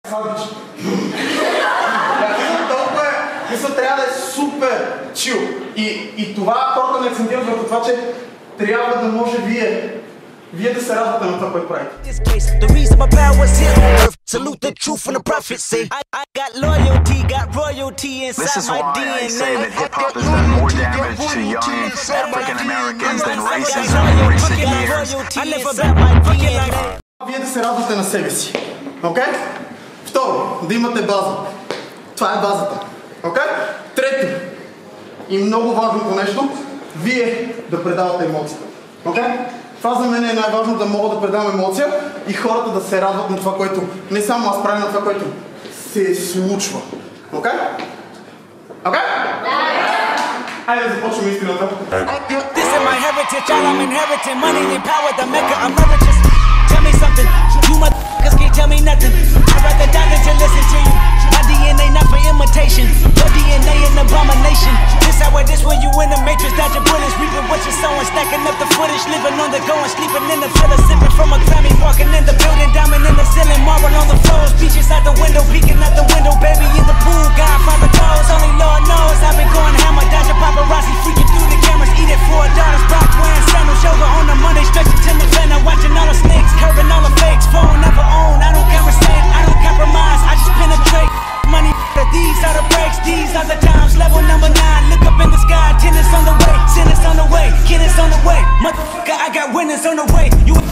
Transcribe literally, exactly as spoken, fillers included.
Толкова е, мисля, трябва да е супер чил. И, и това хората не акцентират върху това, че трябва да може вие, вие да се радвате на това, което правите. Salute the truth and the prophecy. I, I got loyalty, got royalty inside This is my why D N A. I say that hip-hop has done more damage to young African Americans than racism in recent years. I never bet my D N A. Вие да се радвате на себе си. Окей? Okay? Второ, да имате база. Това е базата. Окей? Okay? Трето, и много важното нещо, вие да предавате емоция. Окей? Okay? Това за мен е най-важно, да мога да предам емоция и хората да се радват на това, което не само аз правя, на това, което се случва. Окей? Окей? Хайде да започваме истината. This is my heritage, all I'm inheriting. Money and power, the maker emeritus. Tell me something, you motherfuckers can't tell me nothing. I'd rather die than to listen to you. My D N A not for imitation, your D N A an abomination. This how it is when you in the matrix, dodging bullets, reaping what you're sowing, stacking up the footage, living on the go and sleeping in the villa, sipping from a Grammy, walking in the building, diamond in the ceiling, marble on the floors, beaches out the window, peeking out the window, baby in the pool, Godfather clothes, only Lord knows I've been going hammer, dodging paparazzi, freaking through the cameras, eating four dollars, Brock wearing sandals, yoga on the Monday, stretching to Milne, watching all the snakes, curving all the fakes, phone never own, I don't conversate, I don't compromise, I just penetrate. Money, these are the breaks, these are the times. Level number nine, look up in the sky. Tennis on the way, tennis on the way, tennis on the way. Motherfucker, I got winners on the way. You